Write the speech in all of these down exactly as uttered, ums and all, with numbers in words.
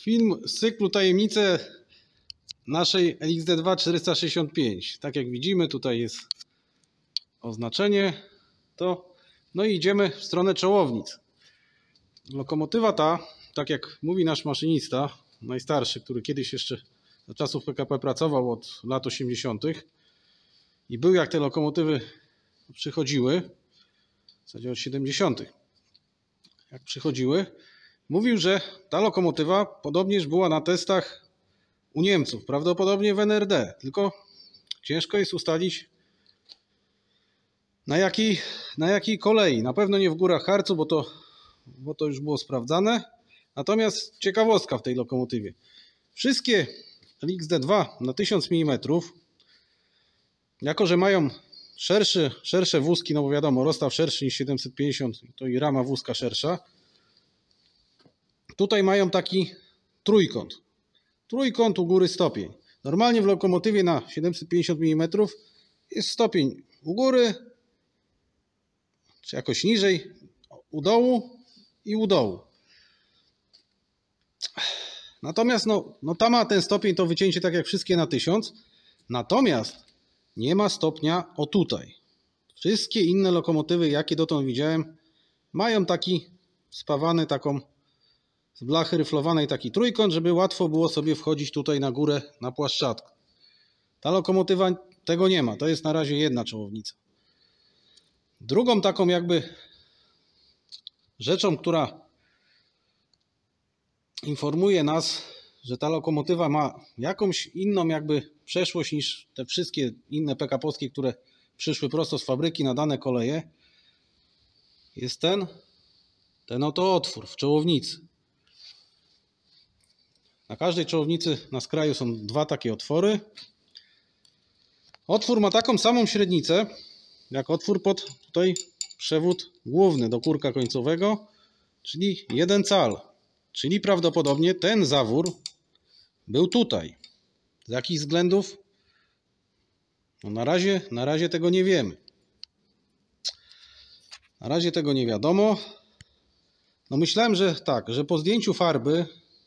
Film z cyklu Tajemnice naszej L X D dwa czterysta sześćdziesiąt pięć. Tak jak widzimy, tutaj jest oznaczenie. To, no i idziemy w stronę czołownic. Lokomotywa ta, tak jak mówi nasz maszynista, najstarszy, który kiedyś jeszcze za czasów P K P pracował od lat osiemdziesiątych i był jak te lokomotywy przychodziły, w zasadzie od siedemdziesiątych. Jak przychodziły, mówił, że ta lokomotywa podobnież była na testach u Niemców, prawdopodobnie w N R D, tylko ciężko jest ustalić na jakiej, na jakiej kolei. Na pewno nie w Górach Harcu, bo to, bo to już było sprawdzane. Natomiast ciekawostka w tej lokomotywie. Wszystkie L X D dwa na tysiąc milimetrów, jako że mają szersze, szersze wózki, no bo wiadomo, rozstaw szerszy niż siedemset pięćdziesiąt, to i rama wózka szersza. Tutaj mają taki trójkąt. Trójkąt u góry stopień. Normalnie w lokomotywie na siedemset pięćdziesiąt milimetrów jest stopień u góry, czy jakoś niżej, u dołu i u dołu. Natomiast no, no ta ma ten stopień, to wycięcie tak jak wszystkie na tysiąc. Natomiast nie ma stopnia o tutaj. Wszystkie inne lokomotywy, jakie dotąd widziałem, mają taki spawany, taką z blachy ryflowanej taki trójkąt, żeby łatwo było sobie wchodzić tutaj na górę na płaszczadkę. Ta lokomotywa tego nie ma. To jest na razie jedna czołownica. Drugą taką jakby rzeczą, która informuje nas, że ta lokomotywa ma jakąś inną jakby przeszłość niż te wszystkie inne P K P-owskie, które przyszły prosto z fabryki na dane koleje, jest ten, ten oto otwór w czołownicy. Na każdej czołownicy na skraju są dwa takie otwory. Otwór ma taką samą średnicę, jak otwór pod tutaj przewód główny do kurka końcowego, czyli jeden cal. Czyli prawdopodobnie ten zawór był tutaj. Z jakich względów? No na razie, na razie tego nie wiemy. Na razie tego nie wiadomo. No myślałem, że tak, że po zdjęciu farby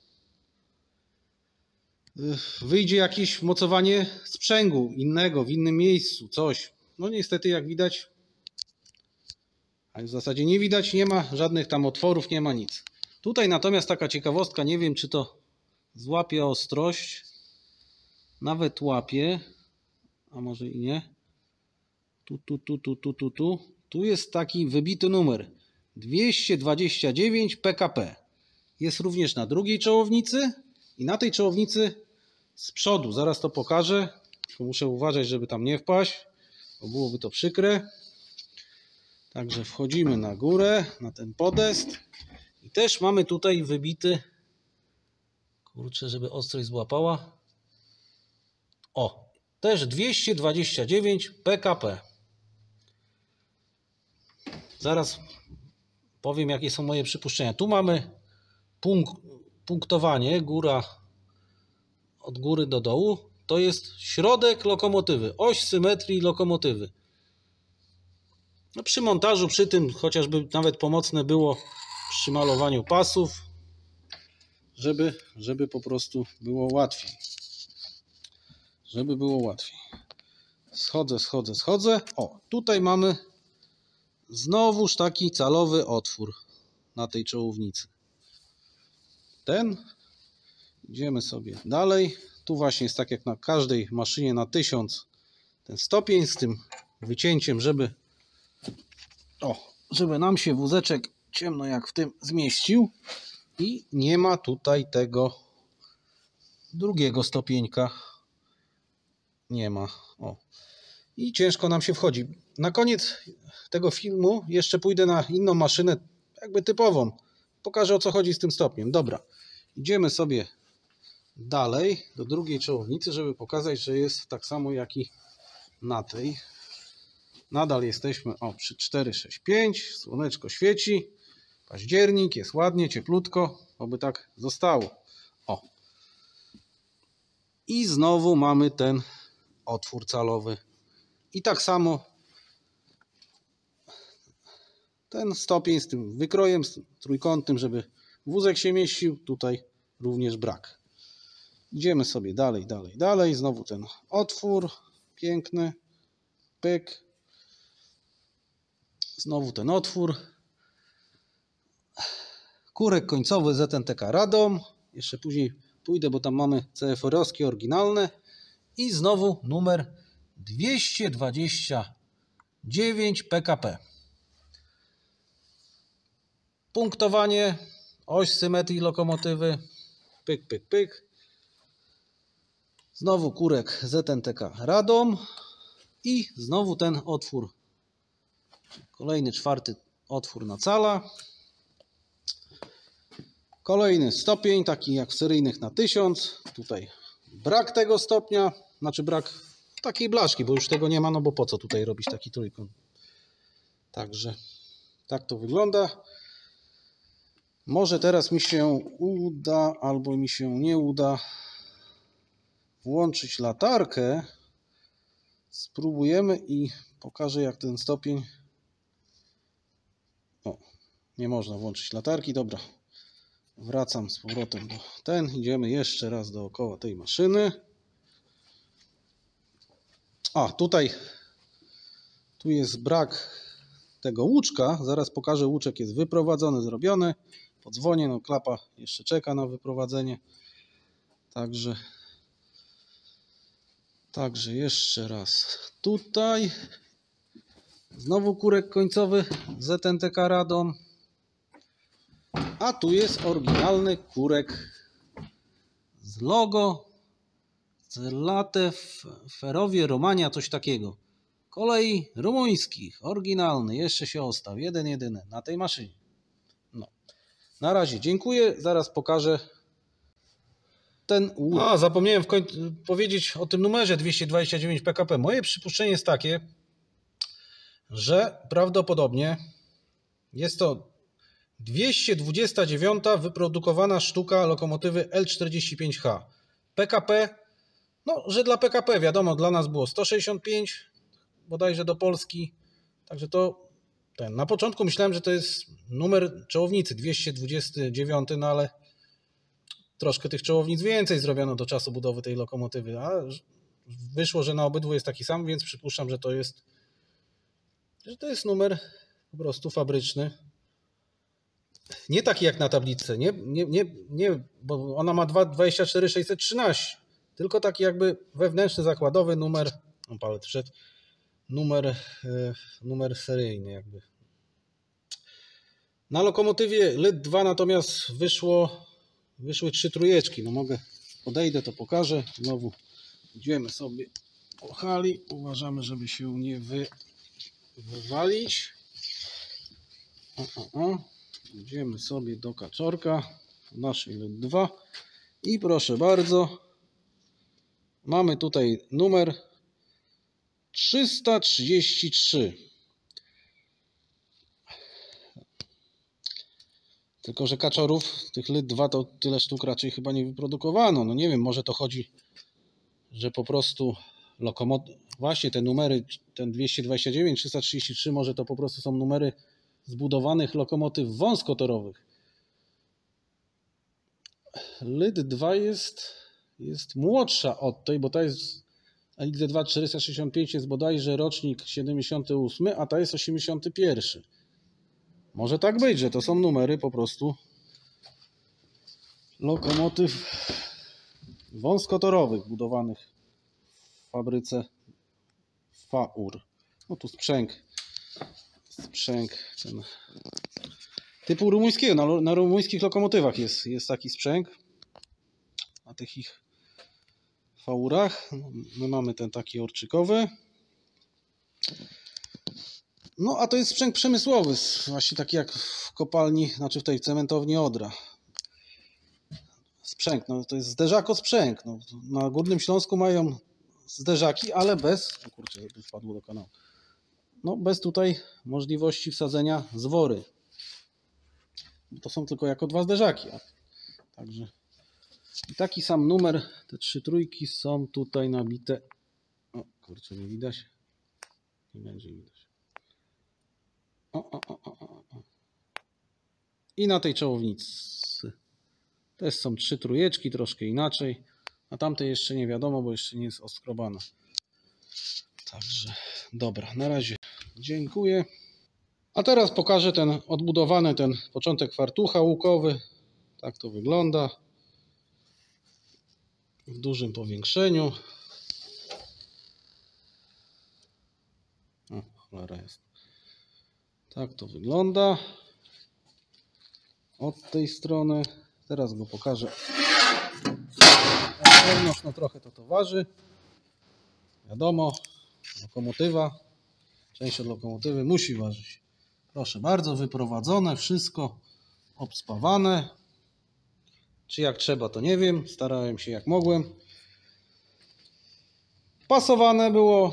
wyjdzie jakieś mocowanie sprzęgu innego, w innym miejscu, coś. No niestety jak widać, a w zasadzie nie widać, nie ma żadnych tam otworów, nie ma nic. Tutaj natomiast taka ciekawostka, nie wiem czy to złapie ostrość, nawet łapie, a może i nie. Tu, tu, tu, tu, tu, tu, tu. Tu jest taki wybity numer dwieście dwadzieścia dziewięć P K P. Jest również na drugiej czołownicy i na tej czołownicy z przodu. Zaraz to pokażę. Tylko muszę uważać, żeby tam nie wpaść, bo byłoby to przykre. Także wchodzimy na górę, na ten podest. I też mamy tutaj wybity, kurczę, żeby ostrość złapała. O, też dwieście dwadzieścia dziewięć P K P. Zaraz powiem, jakie są moje przypuszczenia. Tu mamy punkt, punktowanie, góra od góry do dołu. To jest środek lokomotywy, oś symetrii lokomotywy. No przy montażu, przy tym chociażby nawet pomocne było przy malowaniu pasów, żeby, żeby po prostu było łatwiej. Żeby było łatwiej. Schodzę, schodzę, schodzę. O, tutaj mamy znowuż taki calowy otwór na tej czołownicy. Ten. Idziemy sobie dalej. Tu właśnie jest tak jak na każdej maszynie na tysiąc ten stopień z tym wycięciem, żeby o, żeby nam się wózeczek ciemno jak w tym zmieścił i nie ma tutaj tego drugiego stopieńka. Nie ma. O. I ciężko nam się wchodzi. Na koniec tego filmu jeszcze pójdę na inną maszynę, jakby typową. Pokażę, o co chodzi z tym stopniem. Dobra. Idziemy sobie dalej do drugiej czołownicy, żeby pokazać, że jest tak samo jak i na tej. Nadal jesteśmy o, przy cztery sześć pięć. Słoneczko świeci. Październik, jest ładnie, cieplutko. Oby tak zostało. O. I znowu mamy ten otwór calowy. I tak samo ten stopień z tym wykrojem, z tym trójkątnym, żeby wózek się mieścił. Tutaj również brak. Idziemy sobie dalej, dalej, dalej. Znowu ten otwór piękny. Pyk. Znowu ten otwór. Kurek końcowy Z N T K Radom. Jeszcze później pójdę, bo tam mamy C F R-owskie oryginalne. I znowu numer dwieście dwadzieścia dziewięć P K P. Punktowanie, oś symetrii lokomotywy. Pyk, pyk, pyk. Znowu kurek Z N T K Radom. I znowu ten otwór. Kolejny czwarty otwór na cala. Kolejny stopień, taki jak w seryjnych na tysiąc. Tutaj brak tego stopnia, znaczy brak takiej blaszki, bo już tego nie ma, no bo po co tutaj robić taki trójkąt. Także tak to wygląda. Może teraz mi się uda, albo mi się nie uda włączyć latarkę. Spróbujemy i pokażę, jak ten stopień... O, nie można włączyć latarki, dobra. Wracam z powrotem do ten. Idziemy jeszcze raz dookoła tej maszyny. A, tutaj tu jest brak tego łuczka. Zaraz pokażę, łuczek jest wyprowadzony, zrobiony. Podzwonię, no klapa jeszcze czeka na wyprowadzenie. Także Także jeszcze raz tutaj. Znowu kurek końcowy Z N T K Radom. A tu jest oryginalny kurek z logo z Late Ferrovie Romania, coś takiego. Kolei rumuńskich, oryginalny, jeszcze się ostał, jeden jedyny na tej maszynie. No. Na razie dziękuję, zaraz pokażę ten... A, zapomniałem w końcu powiedzieć o tym numerze dwieście dwadzieścia dziewięć P K P. Moje przypuszczenie jest takie, że prawdopodobnie jest to dwieście dwadzieścia dziewięć wyprodukowana sztuka lokomotywy L czterdzieści pięć H. P K P, no, że dla P K P wiadomo, dla nas było sto sześćdziesiąt pięć, bodajże do Polski. Także to ten. Na początku myślałem, że to jest numer czołownicy dwieście dwadzieścia dziewięć, no ale troszkę tych czołownic więcej zrobiono do czasu budowy tej lokomotywy, a wyszło, że na obydwu jest taki sam, więc przypuszczam, że to jest, że to jest numer po prostu fabryczny. Nie taki jak na tablicy, nie, nie, nie, nie, bo ona ma dwadzieścia cztery sześćset trzynaście, tylko taki jakby wewnętrzny, zakładowy numer, on palet wszedł, numer, numer seryjny jakby. Na lokomotywie L Y T dwa natomiast wyszło, wyszły trzy trójeczki, no mogę, podejdę, to pokażę, znowu idziemy sobie po hali, uważamy, żeby się nie wy, wywalić. O, o, o. Idziemy sobie do kaczorka naszej L Y T dwa i proszę bardzo, mamy tutaj numer trzysta trzydzieści trzy. Tylko że kaczorów, tych L Y T dwa to tyle sztuk raczej chyba nie wyprodukowano. No nie wiem, może to chodzi, że po prostu lokomotyw, właśnie te numery, ten dwieście dwadzieścia dziewięć, trzysta trzydzieści trzy, może to po prostu są numery zbudowanych lokomotyw wąskotorowych. L Y T dwa jest, jest młodsza od tej, bo ta jest L Y T dwa czterysta sześćdziesiąt pięć jest bodajże rocznik siedemdziesiąty ósmy, a ta jest osiemdziesiąty pierwszy. Może tak być, że to są numery po prostu lokomotyw wąskotorowych budowanych w fabryce V A U R. No tu sprzęg, sprzęg ten typu rumuńskiego. Na, na rumuńskich lokomotywach jest, jest taki sprzęg. Na tych ich V A U R-ach. My mamy ten taki orczykowy. No a to jest sprzęg przemysłowy, właśnie taki jak w kopalni, znaczy w tej cementowni Odra. Sprzęg, no to jest zderzako-sprzęg. No, na Górnym Śląsku mają zderzaki, ale bez, o kurczę, by wpadło do kanału, no bez tutaj możliwości wsadzenia zwory. To są tylko jako dwa zderzaki. Także i taki sam numer, te trzy trójki są tutaj nabite. O kurczę, nie widać? Nie będzie widać. O, o, o, o, o. I na tej czołownicy Też są trzy trójeczki, troszkę inaczej. A tamte jeszcze nie wiadomo, bo jeszcze nie jest oskrobane. Także dobra, na razie dziękuję. A teraz pokażę ten odbudowany ten początek fartucha łukowy. Tak to wygląda. W dużym powiększeniu. O, cholera jest. Tak to wygląda. Od tej strony. Teraz go pokażę. Na zewnątrz, no trochę to to waży. Wiadomo, lokomotywa. Część od lokomotywy musi ważyć. Proszę bardzo, wyprowadzone, wszystko obspawane. Czy jak trzeba, to nie wiem. Starałem się jak mogłem. Pasowane było.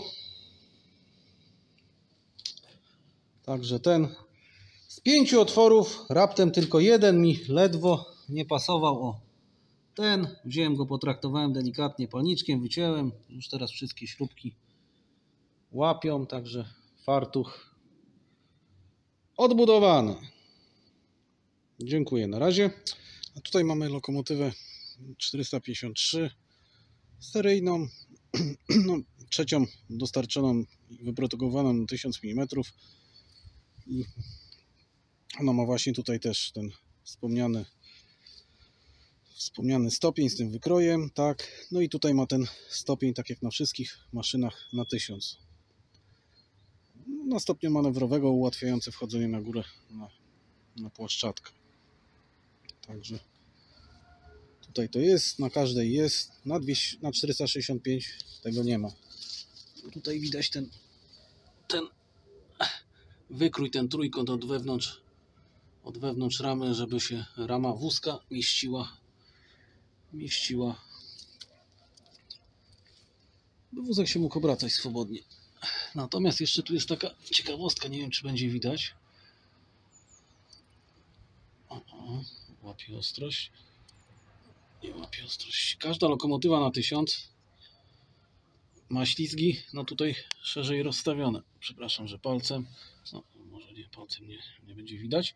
Także ten z pięciu otworów raptem tylko jeden mi ledwo nie pasował. O, ten wziąłem go, potraktowałem delikatnie palniczkiem, wyciąłem. Już teraz wszystkie śrubki łapią, także fartuch odbudowany. Dziękuję, na razie. A tutaj mamy lokomotywę czterysta pięćdziesiąt trzy seryjną, no, trzecią dostarczoną i wyprodukowaną na tysiąc milimetrów. I ona ma właśnie tutaj też ten wspomniany wspomniany stopień z tym wykrojem, tak. No i tutaj ma ten stopień, tak jak na wszystkich maszynach, na tysiąc. Na stopniu manewrowego, ułatwiające wchodzenie na górę na, na płaszczatkę. Także tutaj to jest, na każdej jest, na, dwieście, na czterysta sześćdziesiąt pięć tego nie ma. Tutaj widać ten, ten wykrój, ten trójkąt od wewnątrz, od wewnątrz ramy, żeby się rama wózka mieściła, mieściła, by wózek się mógł obracać swobodnie. Natomiast jeszcze tu jest taka ciekawostka, nie wiem czy będzie widać. O, o, łapie ostrość. Nie łapie ostrość. Każda lokomotywa na tysiąc ma ślizgi, no tutaj szerzej rozstawione. Przepraszam, że palcem, no może nie, palcem nie, nie będzie widać.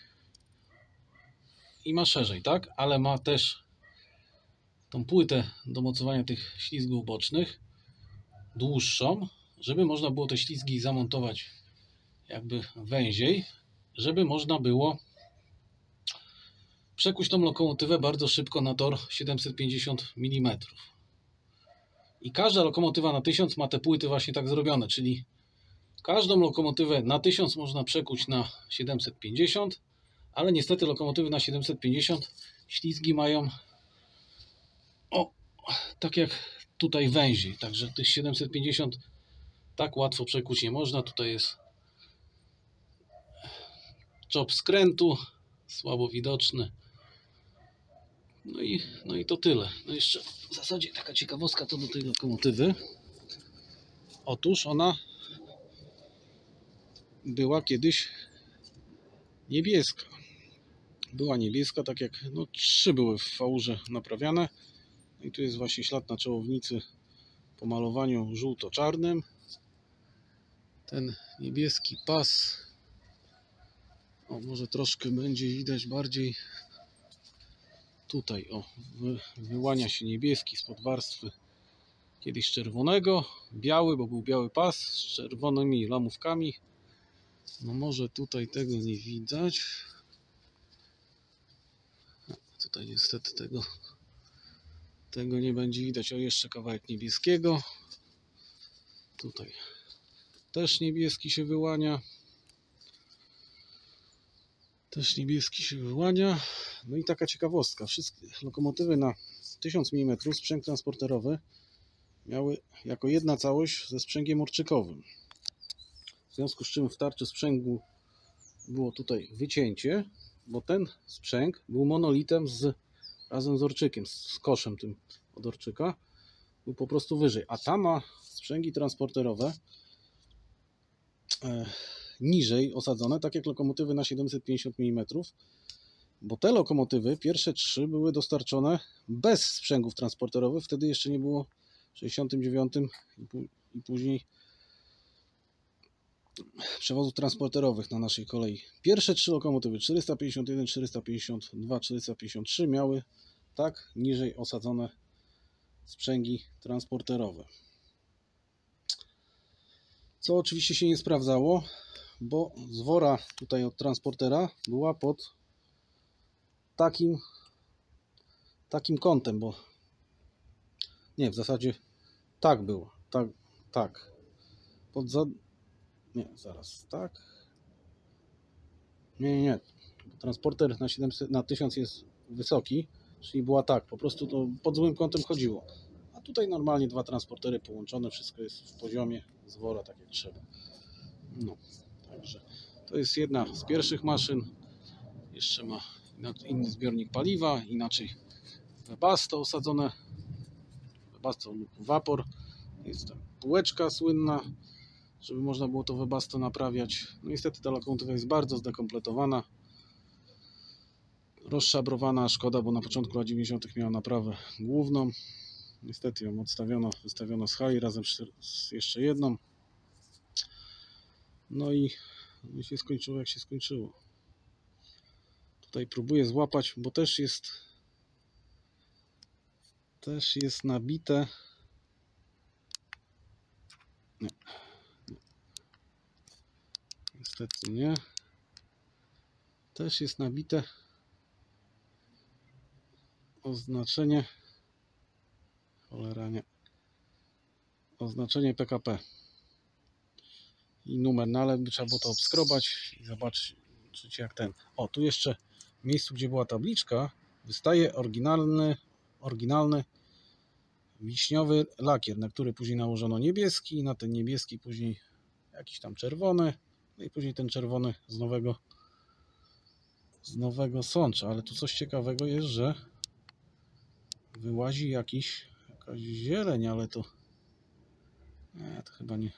I ma szerzej, tak? Ale ma też tą płytę do mocowania tych ślizgów bocznych dłuższą, żeby można było te ślizgi zamontować jakby węziej, żeby można było przekuć tą lokomotywę bardzo szybko na tor siedemset pięćdziesiąt milimetrów. I każda lokomotywa na tysiąc ma te płyty właśnie tak zrobione, czyli każdą lokomotywę na tysiąc można przekuć na siedemset pięćdziesiąt, ale niestety lokomotywy na siedemset pięćdziesiąt ślizgi mają o, tak jak tutaj węziej, także tych siedemset pięćdziesiąt tak łatwo przekuć nie można. Tutaj jest czop skrętu, słabo widoczny. No i, no i to tyle. No jeszcze w zasadzie taka ciekawostka to do tej lokomotywy. Otóż ona była kiedyś niebieska. Była niebieska, tak jak no, trzy były w faurze naprawiane. No i tu jest właśnie ślad na czołownicy po malowaniu żółto-czarnym. Ten niebieski pas, o może troszkę będzie widać bardziej tutaj, o wy, wyłania się niebieski spod warstwy kiedyś czerwonego, biały, bo był biały pas z czerwonymi lamówkami. No może tutaj tego nie widać. No, tutaj niestety tego tego nie będzie widać. O, jeszcze kawałek niebieskiego. Tutaj też niebieski się wyłania. Też niebieski się wyłania. No i taka ciekawostka. Wszystkie lokomotywy na tysiąc milimetrów, sprzęg transporterowy, miały jako jedna całość ze sprzęgiem orczykowym. W związku z czym w tarczy sprzęgu było tutaj wycięcie, bo ten sprzęg był monolitem z, razem z orczykiem, z koszem tym od orczyka. Był po prostu wyżej. A ta ma sprzęgi transporterowe e, niżej osadzone, tak jak lokomotywy na siedemset pięćdziesiąt milimetrów, bo te lokomotywy, pierwsze trzy, były dostarczone bez sprzęgów transporterowych. Wtedy jeszcze nie było w sześćdziesiątym dziewiątym i później przewozów transporterowych na naszej kolei. Pierwsze trzy lokomotywy czterysta pięćdziesiąt jeden, czterysta pięćdziesiąt dwa, czterysta pięćdziesiąt trzy miały tak niżej osadzone sprzęgi transporterowe. Co oczywiście się nie sprawdzało, bo zwora tutaj od transportera była pod takim takim kątem, bo nie, w zasadzie tak było, tak, tak, pod za... nie, zaraz, tak, nie, nie, nie, transporter na, siedemset, na tysiąc jest wysoki, czyli była tak, po prostu to pod złym kątem chodziło, a tutaj normalnie dwa transportery połączone, wszystko jest w poziomie zwora, tak jak trzeba. No, także to jest jedna z pierwszych maszyn, jeszcze ma inny zbiornik paliwa, inaczej Webasto osadzone, Webasto lub Vapor, jest tam półeczka słynna, żeby można było to Webasto naprawiać. No niestety ta lokomotywa jest bardzo zdekompletowana, rozszabrowana, szkoda, bo na początku lat dziewięćdziesiątych miała naprawę główną. Niestety ją odstawiono, wystawiono z hali razem z jeszcze jedną. No i, no i się skończyło jak się skończyło. Tutaj próbuję złapać, bo też jest też jest nabite. Nie. Nie. Niestety nie. Też jest nabite oznaczenie, cholera nie, oznaczenie P K P i numer, no ale by trzeba było to obskrobać i zobaczyć jak ten. O, tu jeszcze w miejscu, gdzie była tabliczka, wystaje oryginalny, oryginalny wiśniowy lakier, na który później nałożono niebieski, na ten niebieski później jakiś tam czerwony, no i później ten czerwony z nowego z nowego sącza, ale tu coś ciekawego jest, że wyłazi jakiś jakaś zieleń, ale to nie, to chyba nie,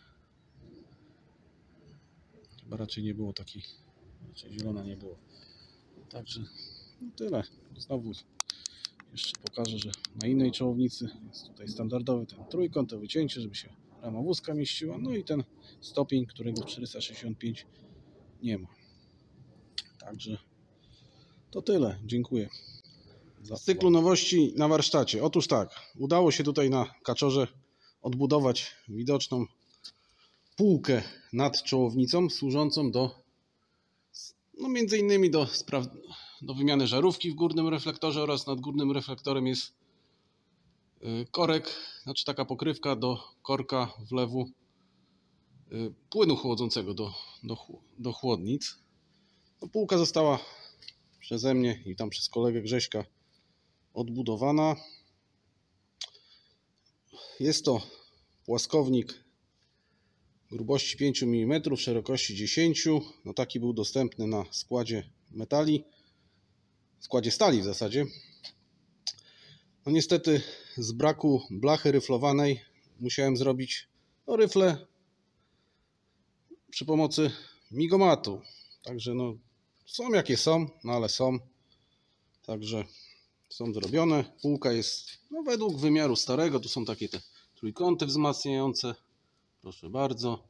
chyba raczej nie było takiej, raczej zielona nie było. Także no tyle. Znowu jeszcze pokażę, że na innej czołownicy jest tutaj standardowy ten trójkąt, to wycięcie, żeby się rama wózka mieściła, no i ten stopień, którego w czterysta sześćdziesiąt pięć nie ma. Także to tyle. Dziękuję. Z cyklu nowości na warsztacie. Otóż tak, udało się tutaj na kaczorze odbudować widoczną półkę nad czołownicą, służącą do, no między innymi do, do wymiany żarówki w górnym reflektorze, oraz nad górnym reflektorem jest korek, znaczy taka pokrywka do korka wlewu płynu chłodzącego do, do, do chłodnic. No, półka została przeze mnie i tam przez kolegę Grześka odbudowana. Jest to płaskownik grubości pięć milimetrów, szerokości dziesięć. No taki był dostępny na składzie metali, składzie stali w zasadzie. No niestety z braku blachy ryflowanej musiałem zrobić no, ryfle przy pomocy migomatu. Także no są jakie są, no ale są. Także są zrobione. Półka jest no, według wymiaru starego. Tu są takie te trójkąty wzmacniające. Proszę bardzo.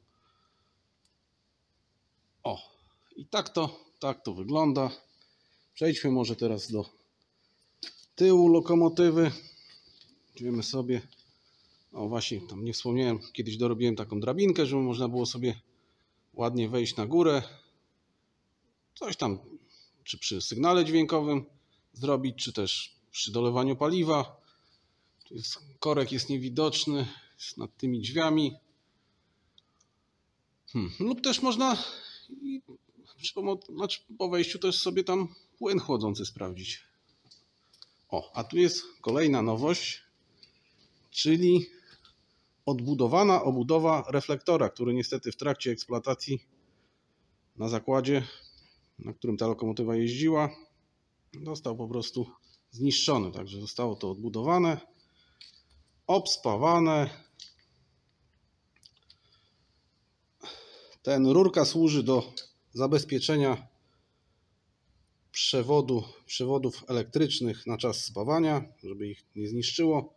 O, i tak to, tak to wygląda. Przejdźmy może teraz do tyłu lokomotywy. Idziemy sobie. O właśnie, tam nie wspomniałem, kiedyś dorobiłem taką drabinkę, żeby można było sobie ładnie wejść na górę. Coś tam, czy przy sygnale dźwiękowym zrobić, czy też przy dolewaniu paliwa. Tu jest, korek jest niewidoczny, jest nad tymi drzwiami. Hmm. Lub też można i przy pomocy, znaczy po wejściu też sobie tam płyn chłodzący sprawdzić. O, a tu jest kolejna nowość, czyli odbudowana obudowa reflektora, który niestety w trakcie eksploatacji na zakładzie, na którym ta lokomotywa jeździła, został po prostu zniszczony. Także zostało to odbudowane, obspawane. Ten rurka służy do zabezpieczenia przewodu, przewodów elektrycznych na czas spawania, żeby ich nie zniszczyło.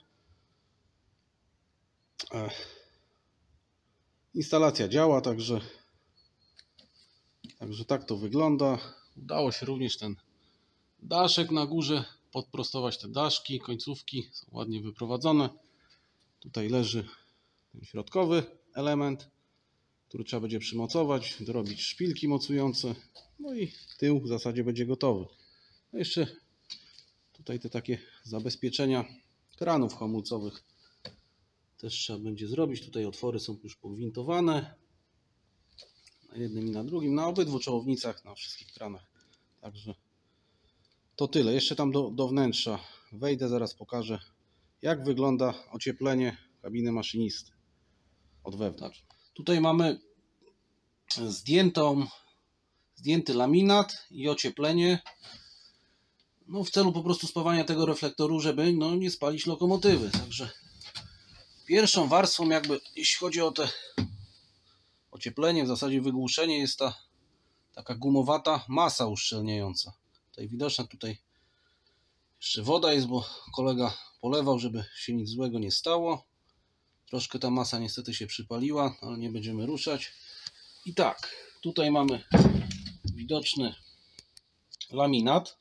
Instalacja działa, także Także tak to wygląda. Udało się również ten daszek na górze podprostować, te daszki, końcówki są ładnie wyprowadzone. Tutaj leży ten środkowy element, który trzeba będzie przymocować, dorobić szpilki mocujące. No i tył w zasadzie będzie gotowy. No jeszcze tutaj te takie zabezpieczenia kranów hamulcowych też trzeba będzie zrobić. Tutaj otwory są już pogwintowane na jednym i na drugim, na obydwu czołownicach, na wszystkich kranach. Także to tyle. Jeszcze tam do, do wnętrza wejdę, zaraz pokażę, jak wygląda ocieplenie kabiny maszynisty od wewnątrz. Tutaj mamy zdjętą, zdjęty laminat i ocieplenie, no w celu po prostu spawania tego reflektoru, żeby no nie spalić lokomotywy. Także pierwszą warstwą, jakby jeśli chodzi o te ocieplenie, w zasadzie wygłuszenie, jest ta taka gumowata masa uszczelniająca. Tutaj widoczna, tutaj jeszcze woda jest, bo kolega polewał, żeby się nic złego nie stało. Troszkę ta masa niestety się przypaliła, ale nie będziemy ruszać. I tak, tutaj mamy widoczny laminat.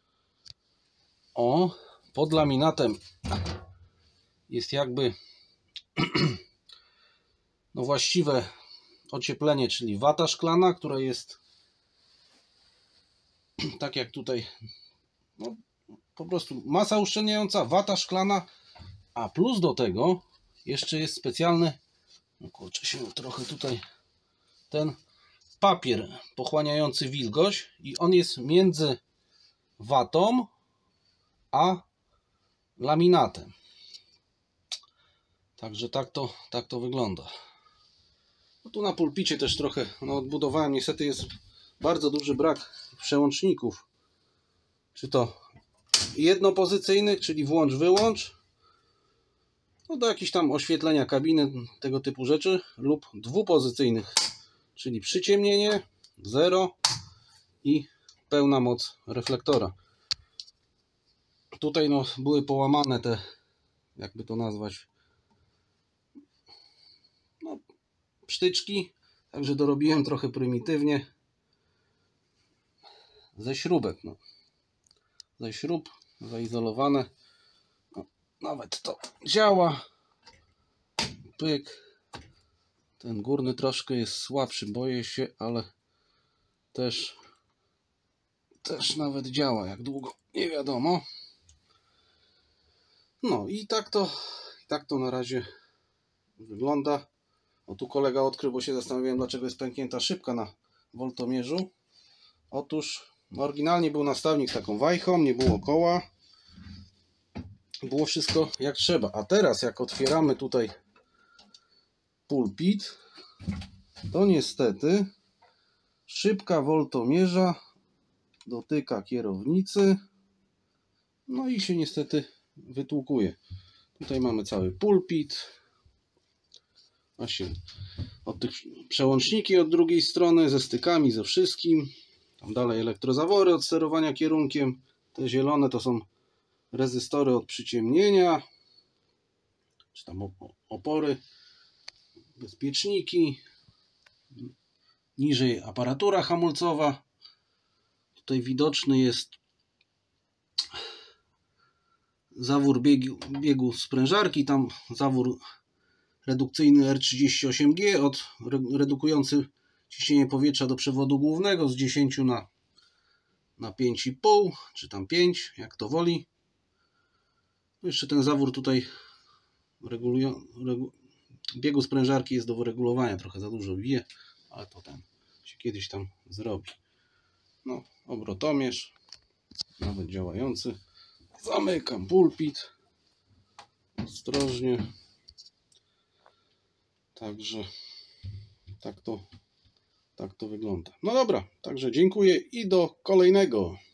O, pod laminatem jest jakby no właściwe ocieplenie, czyli wata szklana, która jest tak jak tutaj, no, po prostu masa uszczelniająca, wata szklana, a plus do tego jeszcze jest specjalny, no kurczę się trochę tutaj, ten papier pochłaniający wilgoć i on jest między watą a laminatem. Także tak to, tak to wygląda. No tu na pulpicie też trochę no, odbudowałem. Niestety jest bardzo duży brak przełączników. Czy to jednopozycyjnych, czyli włącz, wyłącz, no do jakichś tam oświetlenia kabiny, tego typu rzeczy, lub dwupozycyjnych, czyli przyciemnienie, zero i pełna moc reflektora. Tutaj no, były połamane te, jakby to nazwać, no, psztyczki, także dorobiłem trochę prymitywnie ze śrubek. No. Ze śrub zaizolowane. No, nawet to działa. Pyk. Ten górny troszkę jest słabszy, boję się, ale też, też nawet działa. Jak długo, nie wiadomo. No i tak to, tak to na razie wygląda. O, tu kolega odkrył, bo się zastanawiałem, dlaczego jest pęknięta szybka na woltomierzu. Otóż no, oryginalnie był nastawnik z taką wajchą, nie było koła. Było wszystko jak trzeba. A teraz jak otwieramy tutaj pulpit, to niestety szybka woltomierza dotyka kierownicy. No i się niestety wytłukuje. Tutaj mamy cały pulpit. Właśnie od tych przełączniki od drugiej strony, ze stykami, ze wszystkim. Tam dalej elektrozawory od sterowania kierunkiem. Te zielone to są rezystory od przyciemnienia. Czy tam opory. Bezpieczniki. Niżej aparatura hamulcowa. Tutaj widoczny jest zawór biegu, biegu sprężarki. Tam zawór redukcyjny R trzydzieści osiem G od redukujący ciśnienie powietrza do przewodu głównego z dziesięć na, na pięć i pół, czy tam pięć, jak to woli. No jeszcze ten zawór tutaj regulują, regu, biegu sprężarki jest do wyregulowania, trochę za dużo bije, ale to ten się kiedyś tam zrobi. No, obrotomierz, nawet działający. Zamykam pulpit ostrożnie. Także tak to, tak to wygląda. No dobra, także dziękuję i do kolejnego.